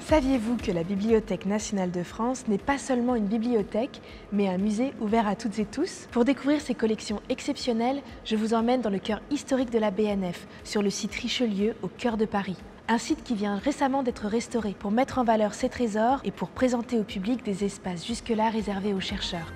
Saviez-vous que la Bibliothèque nationale de France n'est pas seulement une bibliothèque, mais un musée ouvert à toutes et tous? Pour découvrir ces collections exceptionnelles, je vous emmène dans le cœur historique de la BNF, sur le site Richelieu, au cœur de Paris. Un site qui vient récemment d'être restauré pour mettre en valeur ses trésors et pour présenter au public des espaces jusque-là réservés aux chercheurs.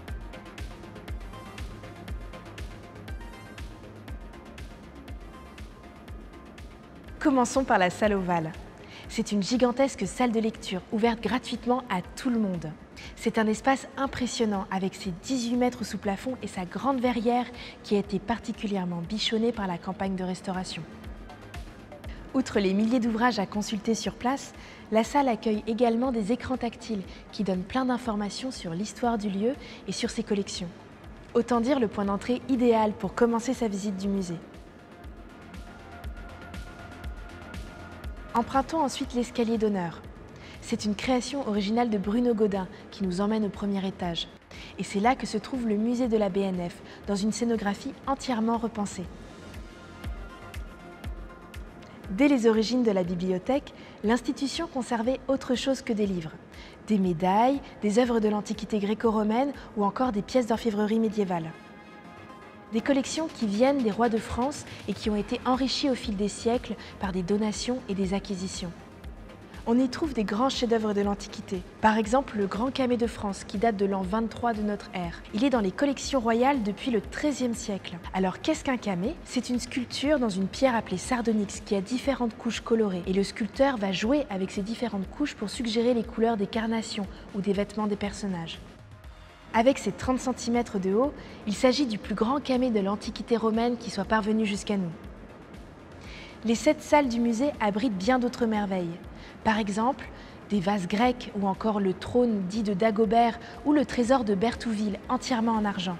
Commençons par la salle ovale. C'est une gigantesque salle de lecture ouverte gratuitement à tout le monde. C'est un espace impressionnant avec ses 18 mètres sous plafond et sa grande verrière qui a été particulièrement bichonnée par la campagne de restauration. Outre les milliers d'ouvrages à consulter sur place, la salle accueille également des écrans tactiles qui donnent plein d'informations sur l'histoire du lieu et sur ses collections. Autant dire le point d'entrée idéal pour commencer sa visite du musée. Empruntons ensuite l'escalier d'honneur. C'est une création originale de Bruno Gaudin qui nous emmène au premier étage. Et c'est là que se trouve le musée de la BNF, dans une scénographie entièrement repensée. Dès les origines de la bibliothèque, l'institution conservait autre chose que des livres. Des médailles, des œuvres de l'Antiquité gréco-romaine ou encore des pièces d'orfèvrerie médiévale. Des collections qui viennent des rois de France et qui ont été enrichies au fil des siècles par des donations et des acquisitions. On y trouve des grands chefs-d'œuvre de l'Antiquité. Par exemple, le Grand Camée de France, qui date de l'an 23 de notre ère. Il est dans les collections royales depuis le XIIIe siècle. Alors, qu'est-ce qu'un camée? C'est une sculpture dans une pierre appelée sardonyx qui a différentes couches colorées. Et le sculpteur va jouer avec ces différentes couches pour suggérer les couleurs des carnations ou des vêtements des personnages. Avec ses 30 cm de haut, il s'agit du plus grand camée de l'Antiquité romaine qui soit parvenu jusqu'à nous. Les 7 salles du musée abritent bien d'autres merveilles. Par exemple, des vases grecs ou encore le trône dit de Dagobert ou le trésor de Berthouville entièrement en argent.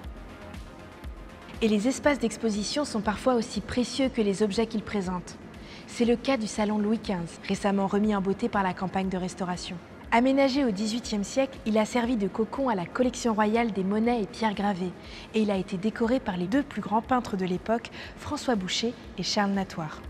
Et les espaces d'exposition sont parfois aussi précieux que les objets qu'ils présentent. C'est le cas du salon Louis XV, récemment remis en beauté par la campagne de restauration. Aménagé au XVIIIe siècle, il a servi de cocon à la collection royale des monnaies et pierres gravées et il a été décoré par les 2 plus grands peintres de l'époque, François Boucher et Charles Natoire.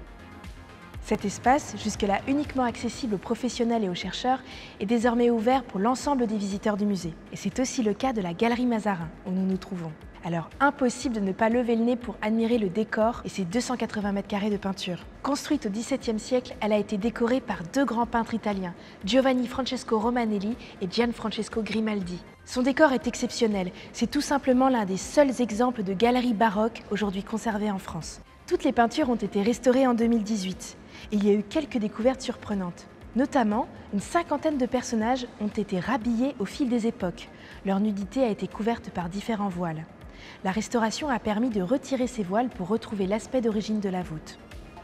Cet espace, jusque-là uniquement accessible aux professionnels et aux chercheurs, est désormais ouvert pour l'ensemble des visiteurs du musée. Et c'est aussi le cas de la Galerie Mazarin, où nous nous trouvons. Alors impossible de ne pas lever le nez pour admirer le décor et ses 280 mètres carrés de peinture. Construite au XVIIe siècle, elle a été décorée par 2 grands peintres italiens, Giovanni Francesco Romanelli et Gianfrancesco Grimaldi. Son décor est exceptionnel, c'est tout simplement l'un des seuls exemples de galeries baroques aujourd'hui conservées en France. Toutes les peintures ont été restaurées en 2018 et il y a eu quelques découvertes surprenantes. Notamment, une 50aine de personnages ont été rhabillés au fil des époques. Leur nudité a été couverte par différents voiles. La restauration a permis de retirer ces voiles pour retrouver l'aspect d'origine de la voûte.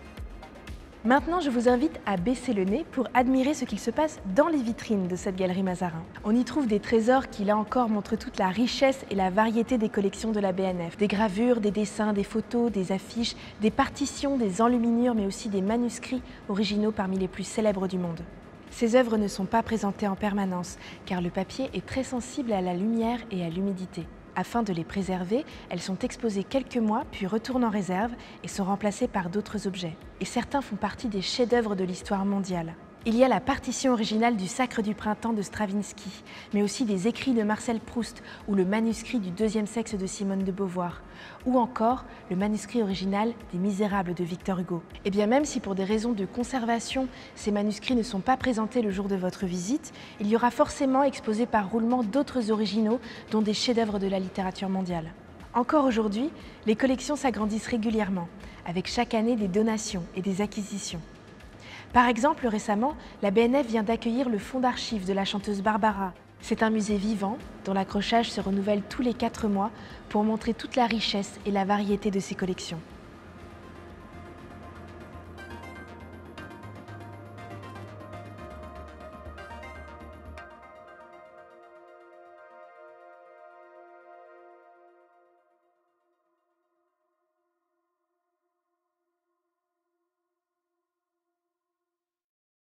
Maintenant, je vous invite à baisser le nez pour admirer ce qu'il se passe dans les vitrines de cette galerie Mazarin. On y trouve des trésors qui, là encore, montrent toute la richesse et la variété des collections de la BNF. Des gravures, des dessins, des photos, des affiches, des partitions, des enluminures, mais aussi des manuscrits originaux parmi les plus célèbres du monde. Ces œuvres ne sont pas présentées en permanence, car le papier est très sensible à la lumière et à l'humidité. Afin de les préserver, elles sont exposées quelques mois, puis retournent en réserve et sont remplacées par d'autres objets. Et certains font partie des chefs-d'œuvre de l'histoire mondiale. Il y a la partition originale du Sacre du printemps de Stravinsky, mais aussi des écrits de Marcel Proust ou le manuscrit du Deuxième sexe de Simone de Beauvoir, ou encore le manuscrit original des Misérables de Victor Hugo. Et bien même si pour des raisons de conservation, ces manuscrits ne sont pas présentés le jour de votre visite, il y aura forcément exposé par roulement d'autres originaux, dont des chefs-d'œuvre de la littérature mondiale. Encore aujourd'hui, les collections s'agrandissent régulièrement, avec chaque année des donations et des acquisitions. Par exemple, récemment, la BNF vient d'accueillir le fonds d'archives de la chanteuse Barbara. C'est un musée vivant, dont l'accrochage se renouvelle tous les 4 mois pour montrer toute la richesse et la variété de ses collections.